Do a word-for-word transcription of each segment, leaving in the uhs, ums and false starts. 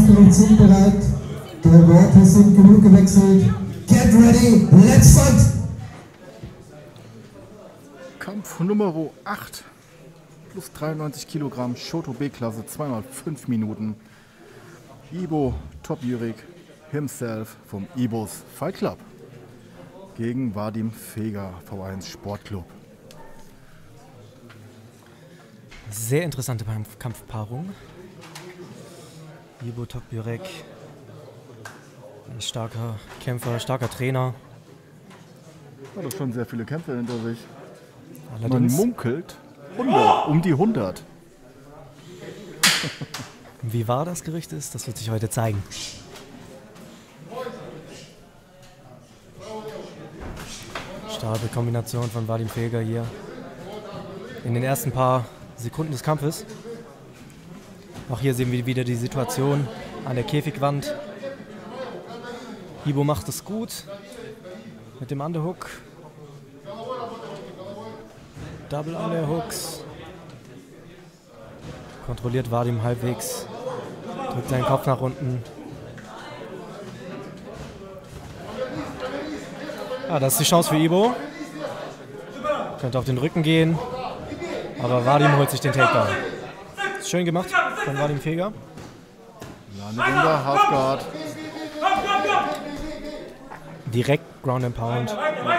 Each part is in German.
Kampfgericht sind bereit. Die Worte sind genug gewechselt. Get ready, let's fight! Kampf Nummer acht. Plus dreiundneunzig Kilogramm, Shoto B-Klasse, zweimal fünf Minuten. Ibo Topjurik himself vom Ibos Fight Club gegen Vadim Feger, V eins Sportclub. Sehr interessante Kampfpaarung. Ibo Topjurik, ein starker Kämpfer, starker Trainer. Hat doch schon sehr viele Kämpfe hinter sich. Allerdings man munkelt hundert, um die hundert. Wie wahr das Gerücht ist, das wird sich heute zeigen. Starke Kombination von Vadim Feger hier in den ersten paar Sekunden des Kampfes. Auch hier sehen wir wieder die Situation an der Käfigwand. Ibo macht es gut mit dem Underhook. Double Underhooks. Kontrolliert Vadim halbwegs. Drückt seinen Kopf nach unten. Ah, das ist die Chance für Ibo. Könnte auf den Rücken gehen. Aber Vadim holt sich den Takedown. Ist schön gemacht von Vadim Feger. Landewinder, Halfguard. Direkt Ground and Pound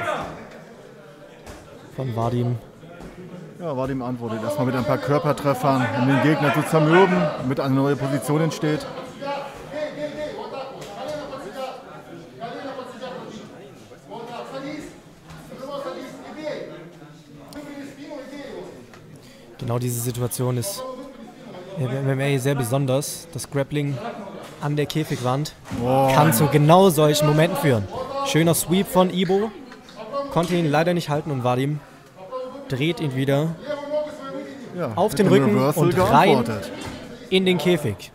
von Vadim. Ja, Vadim antwortet erstmal mit ein paar Körpertreffern, um den Gegner zu zermürben, damit eine neue Position entsteht. Genau diese Situation ist im M M A sehr besonders. Das Grappling an der Käfigwand oh. kann zu genau solchen Momenten führen. Schöner Sweep von Ibo, konnte ihn leider nicht halten und Vadim dreht ihn wieder ja, auf den Rücken und rein in den Käfig.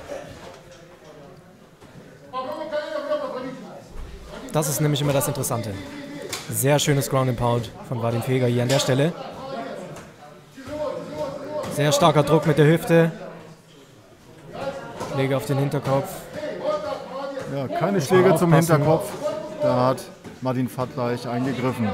Das ist nämlich immer das Interessante. Sehr schönes Ground and Pound von Vadim Feger hier an der Stelle. Sehr starker Druck mit der Hüfte. Schläge auf den Hinterkopf. Ja, keine Schläge zum Hinterkopf. Da hat Martin Fattleich eingegriffen.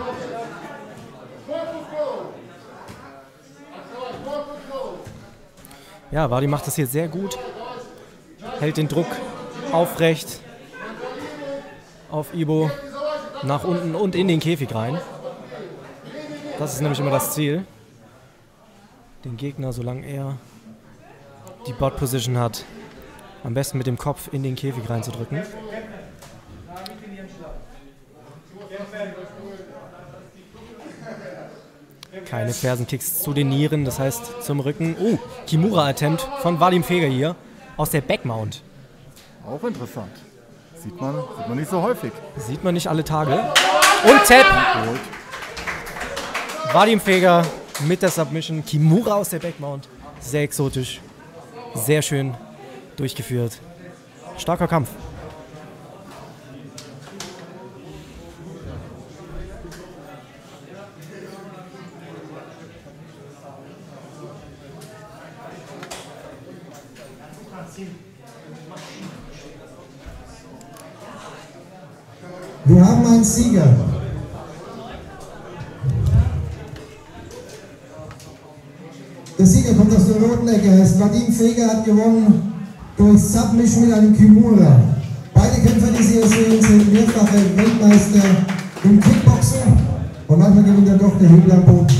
Ja, Vadim macht das hier sehr gut. Hält den Druck aufrecht auf Ibo nach unten und in den Käfig rein. Das ist nämlich immer das Ziel. Den Gegner, solange er die Bot-Position hat, am besten mit dem Kopf in den Käfig reinzudrücken. Keine Fersenkicks zu den Nieren, das heißt zum Rücken. Oh, Kimura-Attempt von Vadim Feger hier aus der Backmount. Auch interessant. Sieht man, sieht man nicht so häufig. Sieht man nicht alle Tage. Und Tap. Vadim Feger mit der Submission. Kimura aus der Backmount. Sehr exotisch. Sehr schön durchgeführt. Starker Kampf. Wir haben einen Sieger. Der Sieger kommt aus der roten Ecke. Er heißt Vadim Feger, hat gewonnen durch Submission mit einem Kimura. Beide Kämpfer, die Sie hier sehen, sind mehrfache Weltmeister im Kickboxen. Und manchmal gewinnt er doch der Hebel am Boden.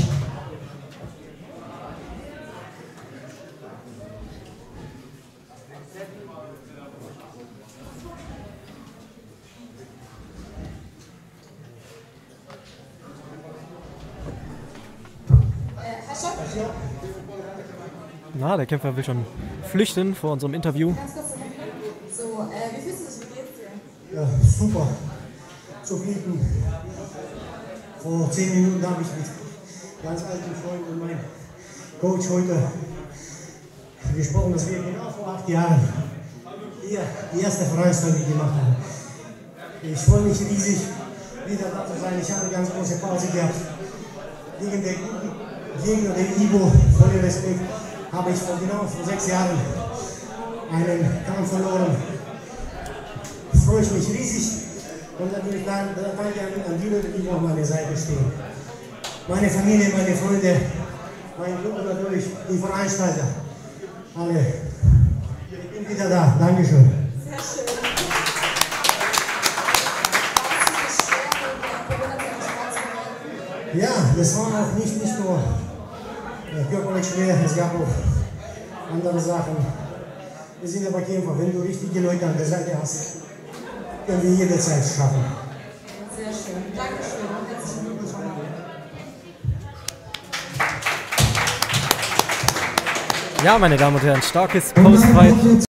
Na, der Kämpfer will schon flüchten vor unserem Interview. So, äh, wie fühlst du dich? Wie geht's dir? Ja, super. Zufrieden. Vor zehn Minuten habe ich mit ganz alten Freunden und meinem Coach heute gesprochen, dass wir genau vor acht Jahren hier die erste Veranstaltung gemacht haben. Ich freue mich riesig, wieder da zu sein. Ich habe eine ganz große Pause gehabt. Wegen der guten Gegner, der Ibo, voller Respekt, habe ich vor genau vor sechs Jahren einen Kampf verloren. Das freue ich mich riesig. Und natürlich danke an, an die Leute, die auf meiner Seite stehen. Meine Familie, meine Freunde, mein Club und natürlich die Veranstalter. Alle. Ich bin wieder da. Dankeschön. Sehr schön. Ja, das war auch nicht, nicht nur äh, körperlich schwer, es gab auch andere Sachen. Wir sind aber Kämpfer, wenn du richtige Leute an der Seite hast, können wir jederzeit schaffen. Sehr schön. Dankeschön und herzlichen Glückwunsch schon mal. Ja, meine Damen und Herren, starkes Postfight.